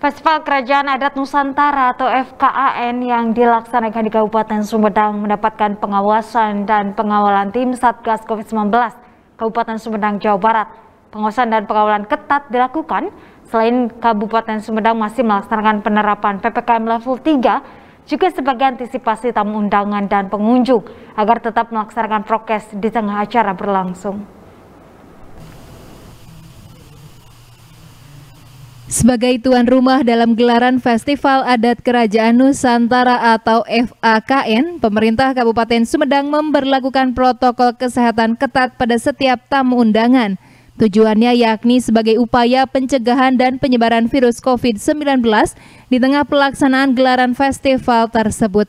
Festival Kerajaan Adat Nusantara atau FKAN yang dilaksanakan di Kabupaten Sumedang mendapatkan pengawasan dan pengawalan tim Satgas COVID-19 Kabupaten Sumedang, Jawa Barat. Pengawasan dan pengawalan ketat dilakukan selain Kabupaten Sumedang masih melaksanakan penerapan PPKM level 3 juga sebagai antisipasi tamu undangan dan pengunjung agar tetap melaksanakan prokes di tengah acara berlangsung. Sebagai tuan rumah dalam gelaran Festival Adat Kerajaan Nusantara atau FKAN, pemerintah Kabupaten Sumedang memberlakukan protokol kesehatan ketat pada setiap tamu undangan. Tujuannya yakni sebagai upaya pencegahan dan penyebaran virus COVID-19 di tengah pelaksanaan gelaran festival tersebut.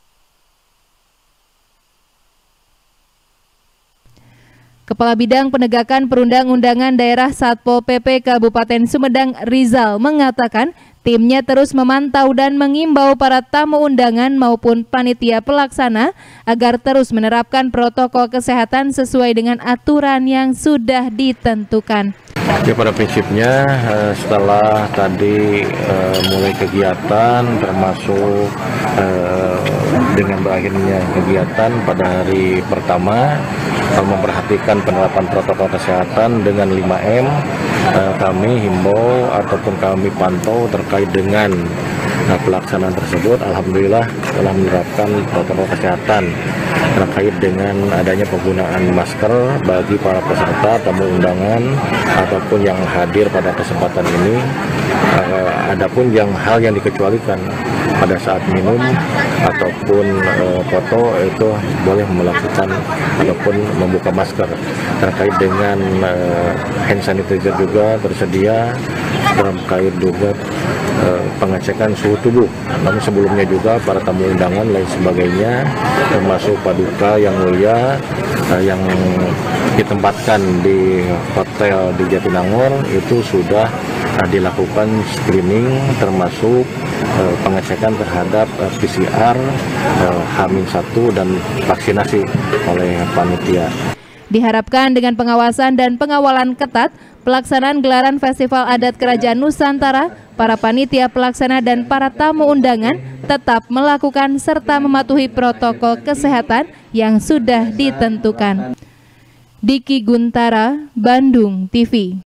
Kepala Bidang Penegakan Perundang-undangan Daerah Satpol PP Kabupaten Sumedang, Rizal, mengatakan timnya terus memantau dan mengimbau para tamu undangan maupun panitia pelaksana agar terus menerapkan protokol kesehatan sesuai dengan aturan yang sudah ditentukan. Ya, pada prinsipnya setelah tadi mulai kegiatan termasuk dengan berakhirnya kegiatan pada hari pertama memperhatikan penerapan protokol kesehatan dengan 5M, kami himbau ataupun kami pantau terkait dengan pelaksanaan tersebut. Alhamdulillah telah menerapkan protokol kesehatan terkait dengan adanya penggunaan masker bagi para peserta tamu undangan ataupun yang hadir pada kesempatan ini. Adapun hal yang dikecualikan pada saat minum ataupun foto itu boleh melakukan ataupun membuka masker. Terkait dengan hand sanitizer juga tersedia, terkait juga pengecekan suhu tubuh. Namun sebelumnya juga para tamu undangan lain sebagainya termasuk Paduka yang mulia yang ditempatkan di hotel di Jatinangor itu sudah dilakukan screening termasuk pengecekan terhadap PCR H-1 dan vaksinasi oleh panitia. Diharapkan dengan pengawasan dan pengawalan ketat, pelaksanaan gelaran Festival Adat Kerajaan Nusantara, para panitia pelaksana dan para tamu undangan tetap melakukan serta mematuhi protokol kesehatan yang sudah ditentukan. Diki Guntara, Bandung TV.